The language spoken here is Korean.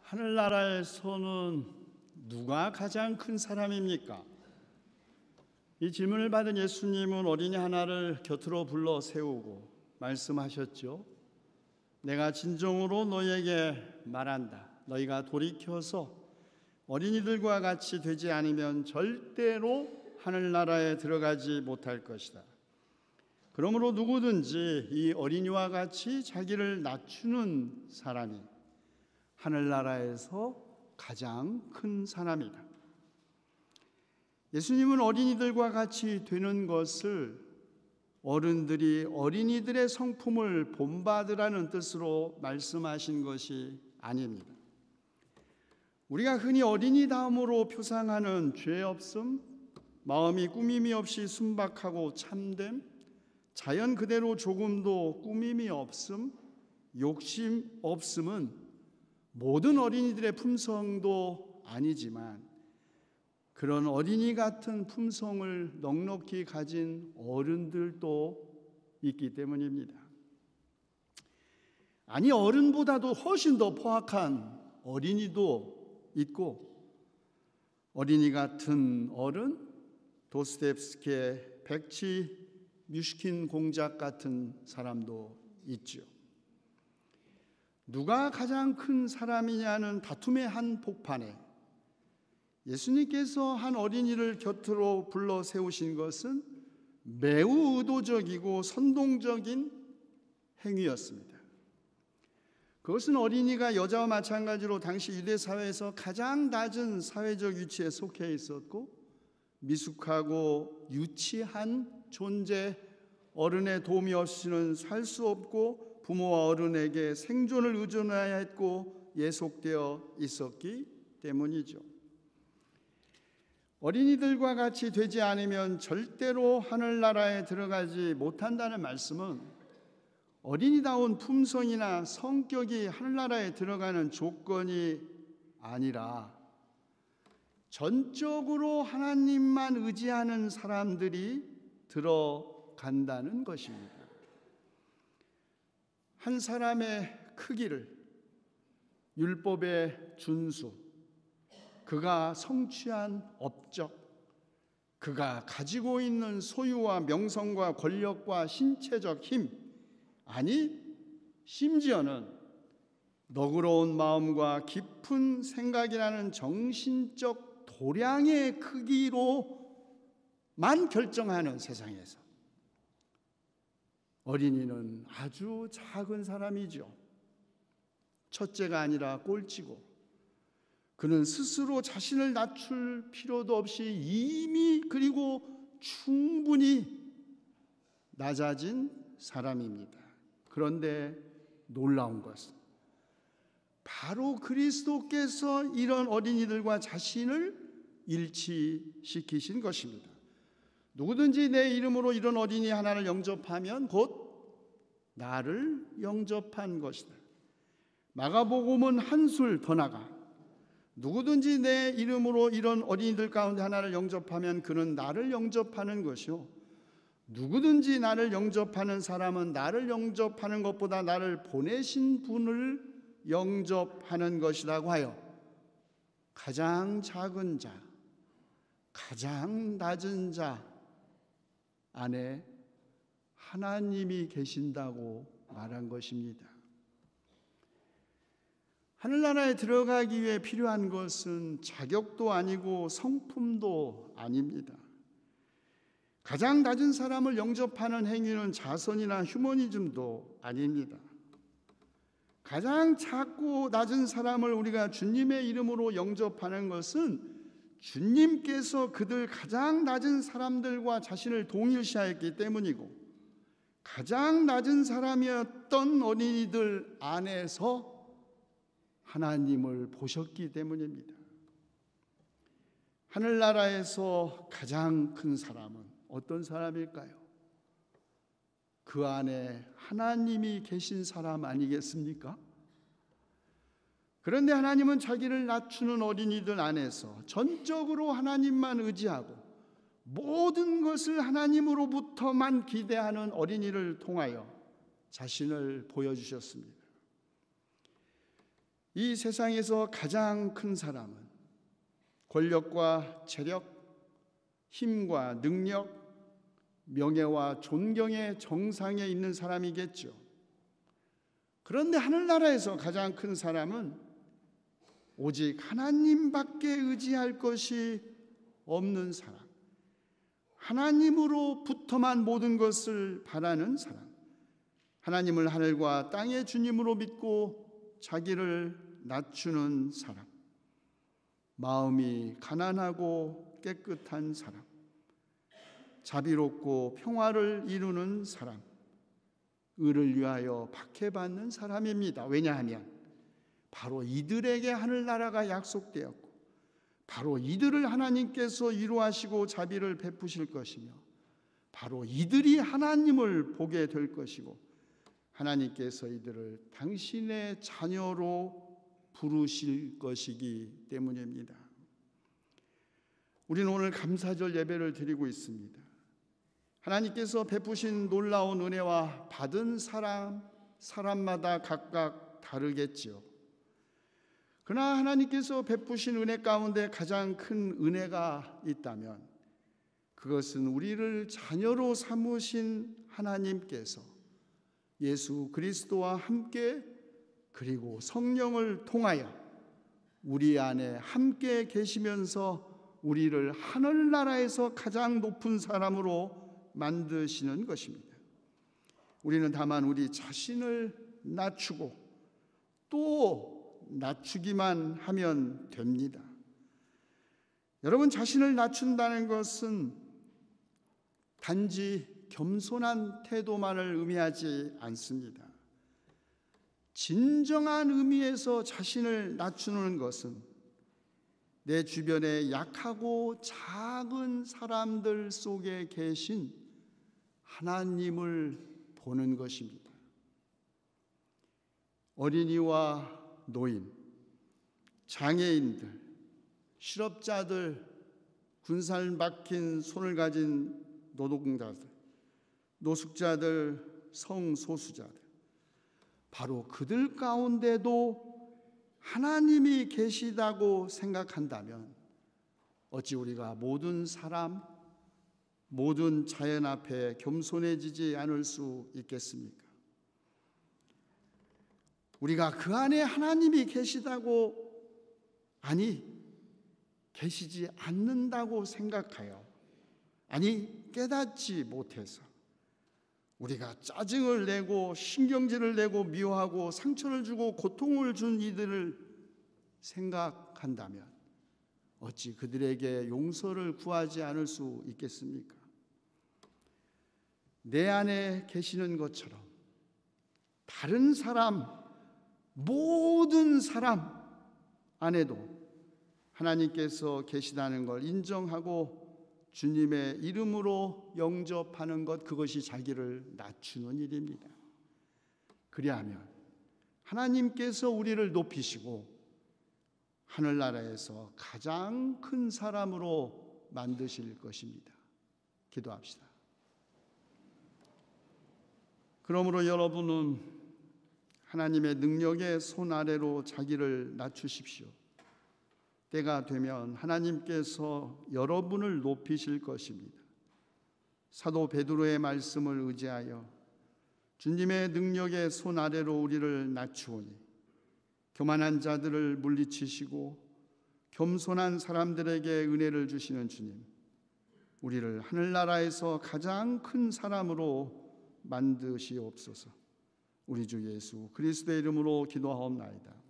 하늘나라에서는 누가 가장 큰 사람입니까? 이 질문을 받은 예수님은 어린이 하나를 곁으로 불러 세우고 말씀하셨죠. 내가 진정으로 너희에게 말한다. 너희가 돌이켜서 어린이들과 같이 되지 않으면 절대로 하늘나라에 들어가지 못할 것이다. 그러므로 누구든지 이 어린이와 같이 자기를 낮추는 사람이 하늘나라에서 가장 큰 사람이다. 예수님은 어린이들과 같이 되는 것을 어른들이 어린이들의 성품을 본받으라는 뜻으로 말씀하신 것이 아닙니다. 우리가 흔히 어린이다움으로 표상하는 죄 없음, 마음이 꾸밈이 없이 순박하고 참됨, 자연 그대로 조금도 꾸밈이 없음, 욕심 없음은 모든 어린이들의 품성도 아니지만 그런 어린이 같은 품성을 넉넉히 가진 어른들도 있기 때문입니다. 아니, 어른보다도 훨씬 더 포악한 어린이도 있고, 어린이 같은 어른, 도스토옙스키의 백치 뮤시킨 공작 같은 사람도 있죠. 누가 가장 큰 사람이냐는 다툼의 한 복판에 예수님께서 한 어린이를 곁으로 불러 세우신 것은 매우 의도적이고 선동적인 행위였습니다. 그것은 어린이가 여자와 마찬가지로 당시 유대 사회에서 가장 낮은 사회적 위치에 속해 있었고 미숙하고 유치한 존재, 어른의 도움이 없이는 살 수 없고 부모와 어른에게 생존을 의존해야 했고 예속되어 있었기 때문이죠. 어린이들과 같이 되지 않으면 절대로 하늘나라에 들어가지 못한다는 말씀은 어린이다운 품성이나 성격이 하늘나라에 들어가는 조건이 아니라 전적으로 하나님만 의지하는 사람들이 들어간다는 것입니다. 한 사람의 크기를 율법의 준수, 그가 성취한 업적, 그가 가지고 있는 소유와 명성과 권력과 신체적 힘, 아니 심지어는 너그러운 마음과 깊은 생각이라는 정신적 도량의 크기로만 결정하는 세상에서 어린이는 아주 작은 사람이죠. 첫째가 아니라 꼴찌고 그는 스스로 자신을 낮출 필요도 없이 이미 그리고 충분히 낮아진 사람입니다. 그런데 놀라운 것은 바로 그리스도께서 이런 어린이들과 자신을 일치시키신 것입니다. 누구든지 내 이름으로 이런 어린이 하나를 영접하면 곧 나를 영접한 것이다. 마가복음은 한술 더 나가 누구든지 내 이름으로 이런 어린이들 가운데 하나를 영접하면 그는 나를 영접하는 것이요, 누구든지 나를 영접하는 사람은 나를 영접하는 것보다 나를 보내신 분을 영접하는 것이라고 하여 가장 작은 자, 가장 낮은 자 안에 하나님이 계신다고 말한 것입니다. 하늘나라에 들어가기 위해 필요한 것은 자격도 아니고 성품도 아닙니다. 가장 낮은 사람을 영접하는 행위는 자선이나 휴머니즘도 아닙니다. 가장 작고 낮은 사람을 우리가 주님의 이름으로 영접하는 것은 주님께서 그들 가장 낮은 사람들과 자신을 동일시하였기 때문이고 가장 낮은 사람이었던 어린이들 안에서 하나님을 보셨기 때문입니다. 하늘나라에서 가장 큰 사람은 어떤 사람일까요? 그 안에 하나님이 계신 사람 아니겠습니까? 그런데 하나님은 자기를 낮추는 어린이들 안에서 전적으로 하나님만 의지하고 모든 것을 하나님으로부터만 기대하는 어린이를 통하여 자신을 보여주셨습니다. 이 세상에서 가장 큰 사람은 권력과 재력, 힘과 능력, 명예와 존경의 정상에 있는 사람이겠죠. 그런데 하늘나라에서 가장 큰 사람은 오직 하나님밖에 의지할 것이 없는 사람, 하나님으로부터만 모든 것을 바라는 사람, 하나님을 하늘과 땅의 주님으로 믿고 자기를 낮추는 사람, 마음이 가난하고 깨끗한 사람, 자비롭고 평화를 이루는 사람, 의를 위하여 박해받는 사람입니다. 왜냐하면 바로 이들에게 하늘나라가 약속되었고 바로 이들을 하나님께서 위로하시고 자비를 베푸실 것이며 바로 이들이 하나님을 보게 될 것이고 하나님께서 이들을 당신의 자녀로 부르실 것이기 때문입니다. 우리는 오늘 감사절 예배를 드리고 있습니다. 하나님께서 베푸신 놀라운 은혜와 받은 사람마다 각각 다르겠지요. 그러나 하나님께서 베푸신 은혜 가운데 가장 큰 은혜가 있다면 그것은 우리를 자녀로 삼으신 하나님께서 예수 그리스도와 함께 그리고 성령을 통하여 우리 안에 함께 계시면서 우리를 하늘나라에서 가장 높은 사람으로 만드시는 것입니다. 우리는 다만 우리 자신을 낮추고 또 낮추기만 하면 됩니다. 여러분, 자신을 낮춘다는 것은 단지 겸손한 태도만을 의미하지 않습니다. 진정한 의미에서 자신을 낮추는 것은 내 주변에 약하고 작은 사람들 속에 계신 하나님을 보는 것입니다. 어린이와 노인, 장애인들, 실업자들, 군살 박힌 손을 가진 노동자들, 노숙자들, 성소수자들, 바로 그들 가운데도 하나님이 계시다고 생각한다면 어찌 우리가 모든 사람, 모든 자연 앞에 겸손해지지 않을 수 있겠습니까? 우리가 그 안에 하나님이 계시다고, 아니 계시지 않는다고 생각하여, 아니 깨닫지 못해서 우리가 짜증을 내고 신경질을 내고 미워하고 상처를 주고 고통을 준 이들을 생각한다면 어찌 그들에게 용서를 구하지 않을 수 있겠습니까? 내 안에 계시는 것처럼 다른 사람, 모든 사람 안에도 하나님께서 계시다는 걸 인정하고 주님의 이름으로 영접하는 것, 그것이 자기를 낮추는 일입니다. 그리하면 하나님께서 우리를 높이시고 하늘나라에서 가장 큰 사람으로 만드실 것입니다. 기도합시다. 그러므로 여러분은 하나님의 능력의 손 아래로 자기를 낮추십시오. 때가 되면 하나님께서 여러분을 높이실 것입니다. 사도 베드로의 말씀을 의지하여 주님의 능력의 손 아래로 우리를 낮추오니 교만한 자들을 물리치시고 겸손한 사람들에게 은혜를 주시는 주님, 우리를 하늘나라에서 가장 큰 사람으로 만드시옵소서. 우리 주 예수 그리스도의 이름으로 기도하옵나이다.